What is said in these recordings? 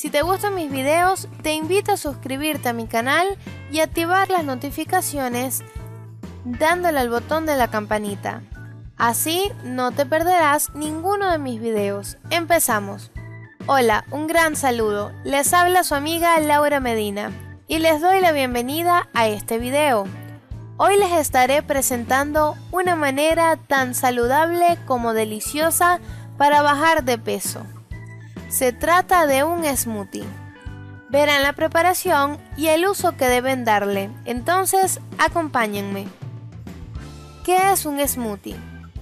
Si te gustan mis videos, te invito a suscribirte a mi canal y activar las notificaciones dándole al botón de la campanita. Así no te perderás ninguno de mis videos. Empezamos. Hola, un gran saludo. Les habla su amiga Laura Medina y les doy la bienvenida a este video. Hoy les estaré presentando una manera tan saludable como deliciosa para bajar de peso. Se trata de un smoothie. Verán la preparación y el uso que deben darle, entonces acompáñenme. ¿Qué es un smoothie?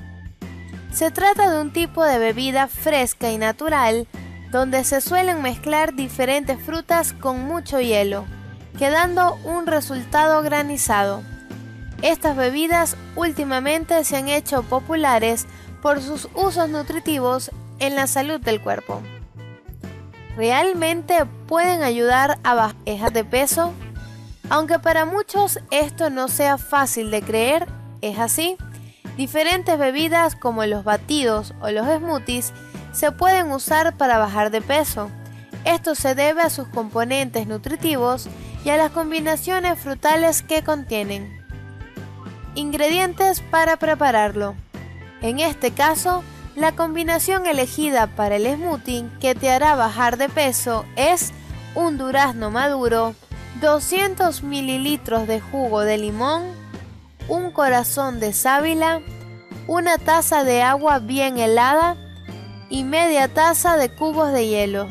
Se trata de un tipo de bebida fresca y natural donde se suelen mezclar diferentes frutas con mucho hielo, quedando un resultado granizado. Estas bebidas últimamente se han hecho populares por sus usos nutritivos en la salud del cuerpo. ¿Realmente pueden ayudar a bajar de peso? Aunque para muchos esto no sea fácil de creer, es así. Diferentes bebidas como los batidos o los smoothies se pueden usar para bajar de peso. Esto se debe a sus componentes nutritivos y a las combinaciones frutales que contienen. Ingredientes para prepararlo. En este caso, la combinación elegida para el smoothie que te hará bajar de peso es un durazno maduro, 200 ml de jugo de limón, un corazón de sábila, una taza de agua bien helada y media taza de cubos de hielo.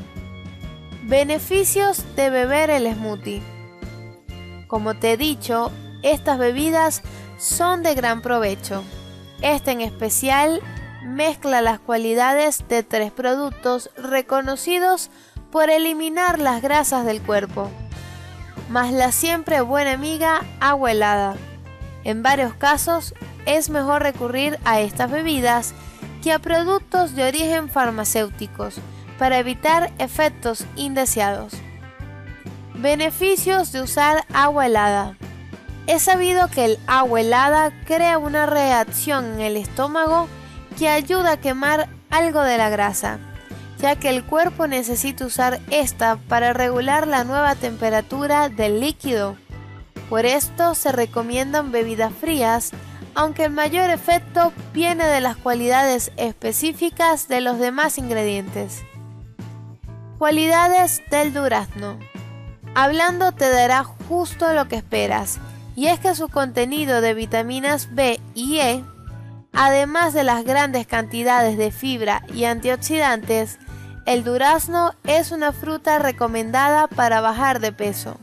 Beneficios de beber el smoothie. Como te he dicho, estas bebidas son de gran provecho. Este en especial mezcla las cualidades de 3 productos reconocidos por eliminar las grasas del cuerpo, más la siempre buena amiga agua helada. En varios casos es mejor recurrir a estas bebidas que a productos de origen farmacéuticos para evitar efectos indeseados. Beneficios de usar agua helada. Es sabido que el agua helada crea una reacción en el estómago que ayuda a quemar algo de la grasa, ya que el cuerpo necesita usar esta para regular la nueva temperatura del líquido. Por esto se recomiendan bebidas frías, aunque el mayor efecto viene de las cualidades específicas de los demás ingredientes. Cualidades del durazno. Hablando te dará justo lo que esperas, y es que su contenido de vitaminas B y E, además de las grandes cantidades de fibra y antioxidantes, el durazno es una fruta recomendada para bajar de peso.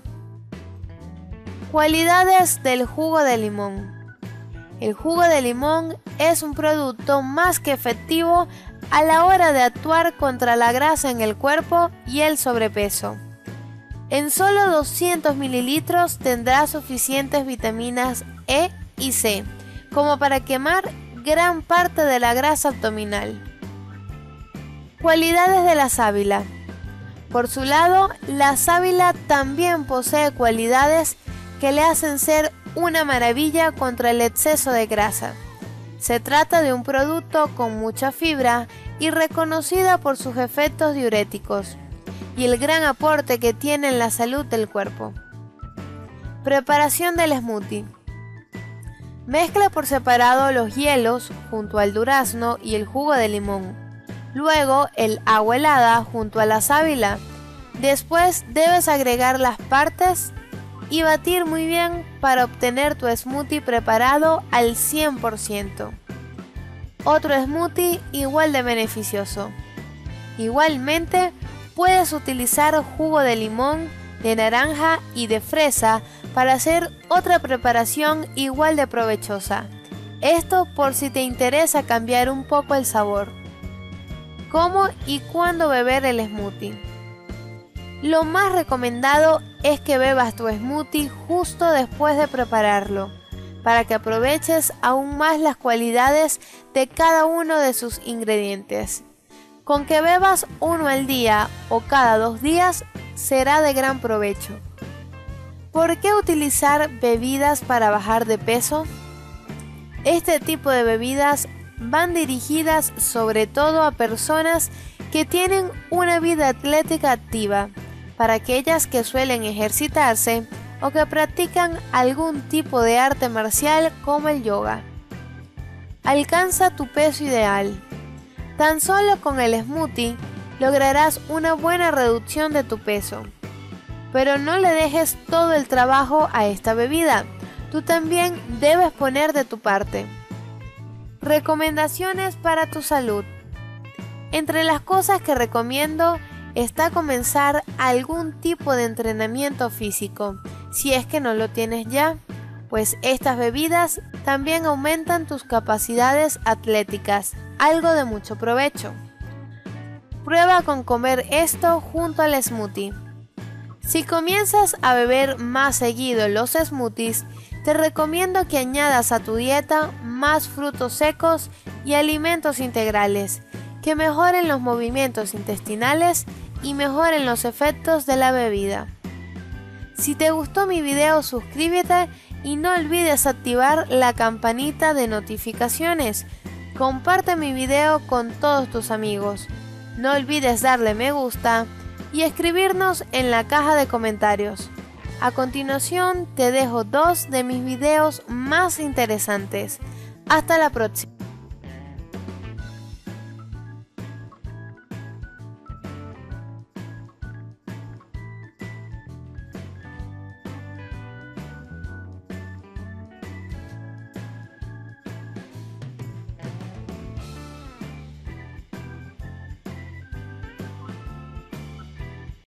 Cualidades del jugo de limón. El jugo de limón es un producto más que efectivo a la hora de actuar contra la grasa en el cuerpo y el sobrepeso. En solo 200 mililitros tendrás suficientes vitaminas E y C como para quemar gran parte de la grasa abdominal. Cualidades de la sábila. Por su lado, la sábila también posee cualidades que le hacen ser una maravilla contra el exceso de grasa. Se trata de un producto con mucha fibra y reconocida por sus efectos diuréticos y el gran aporte que tiene en la salud del cuerpo. Preparación del smoothie. Mezcla por separado los hielos junto al durazno y el jugo de limón. Luego el agua helada junto a la sábila. Después debes agregar las partes y batir muy bien para obtener tu smoothie preparado al 100%. Otro smoothie igual de beneficioso. Igualmente puedes utilizar jugo de limón, de naranja y de fresa para hacer otra preparación igual de provechosa. Esto por si te interesa cambiar un poco el sabor. ¿Cómo y cuándo beber el smoothie? Lo más recomendado es que bebas tu smoothie justo después de prepararlo, para que aproveches aún más las cualidades de cada uno de sus ingredientes. Con que bebas uno al día o cada 2 días será de gran provecho. ¿Por qué utilizar bebidas para bajar de peso? Este tipo de bebidas van dirigidas sobre todo a personas que tienen una vida atlética activa, para aquellas que suelen ejercitarse o que practican algún tipo de arte marcial como el yoga. Alcanza tu peso ideal. Tan solo con el smoothie lograrás una buena reducción de tu peso. Pero no le dejes todo el trabajo a esta bebida. Tú también debes poner de tu parte. Recomendaciones para tu salud. Entre las cosas que recomiendo está comenzar algún tipo de entrenamiento físico, si es que no lo tienes ya, pues estas bebidas también aumentan tus capacidades atléticas, algo de mucho provecho. Prueba con comer esto junto al smoothie. Si comienzas a beber más seguido los smoothies, te recomiendo que añadas a tu dieta más frutos secos y alimentos integrales, que mejoren los movimientos intestinales y mejoren los efectos de la bebida. Si te gustó mi video, suscríbete y no olvides activar la campanita de notificaciones. Comparte mi video con todos tus amigos. No olvides darle me gusta y escribirnos en la caja de comentarios. A continuación te dejo 2 de mis videos más interesantes. Hasta la próxima.